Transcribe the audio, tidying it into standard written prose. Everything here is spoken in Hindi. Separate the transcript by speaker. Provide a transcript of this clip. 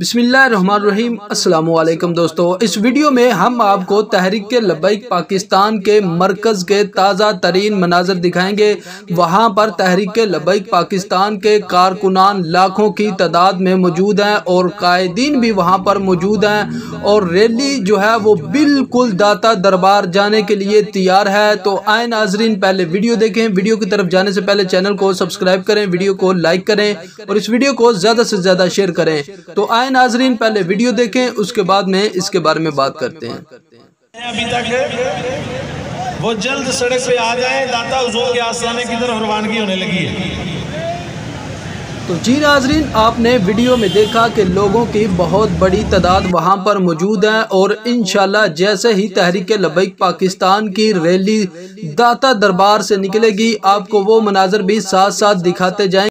Speaker 1: बिस्मिल्लाहिर्रहमानिर्रहीम। अस्सलाम वालेकुम दोस्तों, इस वीडियो में हम आपको तहरीक लब्बैक पाकिस्तान के मरकज़ के ताज़ा तरीन मनाज़र दिखाएंगे। वहां पर तहरीक लब्बैक पाकिस्तान के कारकुनान लाखों की तादाद में मौजूद हैं और कायदीन भी वहां पर मौजूद हैं और रैली जो है वो बिल्कुल दाता दरबार जाने के लिए तैयार है। तो आए नाजरीन, पहले वीडियो देखें। वीडियो की तरफ जाने से पहले चैनल को सब्सक्राइब करें, वीडियो को लाइक करें और इस वीडियो को ज़्यादा से ज़्यादा शेयर करें। तो आए नाजरीन, पहले वीडियो देखें, उसके बाद में इसके बारे में बात करते हैं।
Speaker 2: अभी तक वो जल्द सड़क पे आ जाए, दाता हुजूर के आस्थाने की तरफ रवानगी होने लगी है।
Speaker 1: तो जी नाजरीन, आपने वीडियो में देखा कि लोगों की बहुत बड़ी तादाद वहां पर मौजूद है और इंशाल्लाह जैसे ही तहरीक लब्बैक पाकिस्तान की रैली दाता दरबार से निकलेगी, आपको वो मनाजर भी साथ साथ दिखाते जाएंगे।